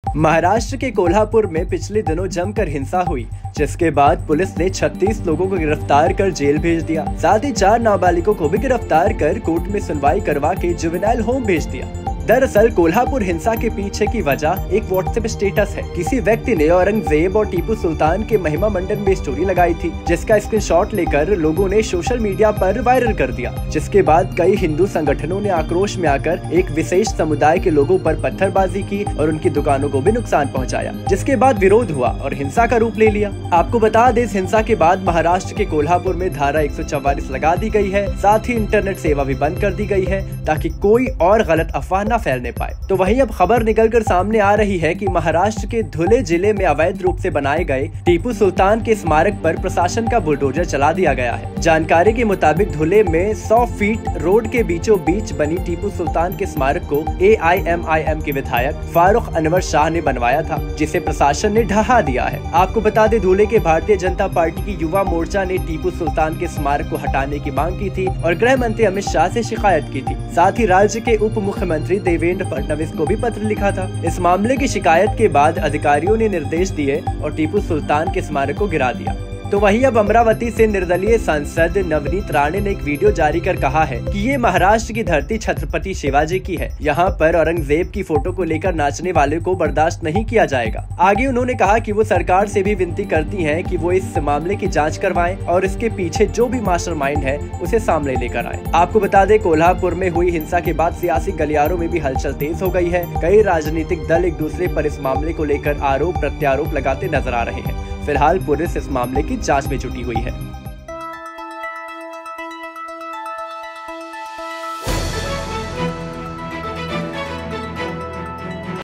महाराष्ट्र के कोल्हापुर में पिछले दिनों जमकर हिंसा हुई, जिसके बाद पुलिस ने 36 लोगों को गिरफ्तार कर जेल भेज दिया। साथ ही 4 नाबालिगों को भी गिरफ्तार कर कोर्ट में सुनवाई करवा के जुवेनाइल होम भेज दिया। दरअसल कोल्हापुर हिंसा के पीछे की वजह एक व्हाट्सएप स्टेटस है। किसी व्यक्ति ने औरंगजेब और टीपू सुल्तान के महिमा मंडन में स्टोरी लगाई थी, जिसका स्क्रीनशॉट लेकर लोगों ने सोशल मीडिया पर वायरल कर दिया। जिसके बाद कई हिंदू संगठनों ने आक्रोश में आकर एक विशेष समुदाय के लोगों पर पत्थरबाजी की और उनकी दुकानों को भी नुकसान पहुंचाया, जिसके बाद विरोध हुआ और हिंसा का रूप ले लिया। आपको बता दें, इस हिंसा के बाद महाराष्ट्र के कोल्हापुर में धारा 144 लगा दी गई है। साथ ही इंटरनेट सेवा भी बंद कर दी गई है, ताकि कोई और गलत अफवाह न फैलने पाए। तो वहीं अब खबर निकलकर सामने आ रही है कि महाराष्ट्र के धुले जिले में अवैध रूप से बनाए गए टीपू सुल्तान के स्मारक पर प्रशासन का बुलडोजर चला दिया गया है। जानकारी के मुताबिक धुले में 100 फीट रोड के बीचों बीच बनी टीपू सुल्तान के स्मारक को AIMIM के विधायक फारूक अनवर शाह ने बनवाया था, जिसे प्रशासन ने ढहा दिया है। आपको बता दें, धुले के भारतीय जनता पार्टी की युवा मोर्चा ने टीपू सुल्तान के स्मारक को हटाने की मांग की थी और गृह मंत्री अमित शाह से शिकायत की थी। साथ ही राज्य के उप मुख्यमंत्री देवेंद्र फडणवीस को भी पत्र लिखा था। इस मामले की शिकायत के बाद अधिकारियों ने निर्देश दिए और टीपू सुल्तान के स्मारक को गिरा दिया। तो वहीं अब अमरावती से निर्दलीय सांसद नवनीत राणे ने एक वीडियो जारी कर कहा है कि ये महाराष्ट्र की धरती छत्रपति शिवाजी की है। यहाँ पर औरंगजेब की फोटो को लेकर नाचने वाले को बर्दाश्त नहीं किया जाएगा। आगे उन्होंने कहा कि वो सरकार से भी विनती करती हैं कि वो इस मामले की जांच करवाएं और इसके पीछे जो भी मास्टरमाइंड है उसे सामने लेकर आए। आपको बता दें, कोल्हापुर में हुई हिंसा के बाद सियासी गलियारों में भी हलचल तेज हो गई है। कई राजनीतिक दल एक दूसरे पर इस मामले को लेकर आरोप प्रत्यारोप लगाते नजर आ रहे हैं। फिलहाल पुलिस इस मामले की जांच में जुटी हुई है।